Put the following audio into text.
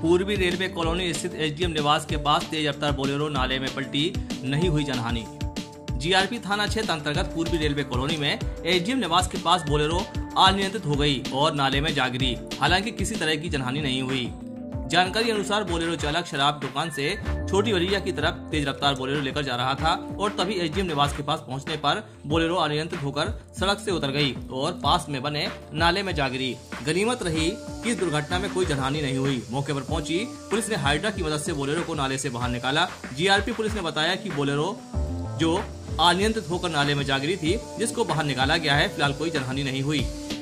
पूर्वी railway colony स्थित SDM निवास के पास तेज रफ्तार बोलेरो नाले में पलटी, नहीं हुई जनहानि। जीआरपी थाना क्षेत्र अंतर्गत पूर्वी रेलवे कॉलोनी में एसडीएम निवास के पास बोलेरो अनियंत्रित हो गई और नाले में जा गिरी। हालांकि किसी तरह की जनहानि नहीं हुई। जानकारी अनुसार बोलेरो चालक शराब दुकान से छोटी बलिया की तरफ तेज रफ्तार बोलेरो लेकर जा रहा था और तभी एसडीएम निवास के पास पहुंचने पर बोलेरो अनियंत्रित होकर सड़क से उतर गई और पास में बने नाले में जा गिरी। गनीमत रही कि इस दुर्घटना में कोई जनहानि नहीं हुई। मौके पर पहुंची पुलिस ने हाइड्रा की मदद से बोलेरो को नाले से बाहर निकाला। जीआरपी पुलिस ने बताया कि बोलेरो जो अनियंत्रित होकर नाले में जा गिरी थी, जिसको बाहर निकाला गया है। फिलहाल कोई जनहानि नहीं हुई।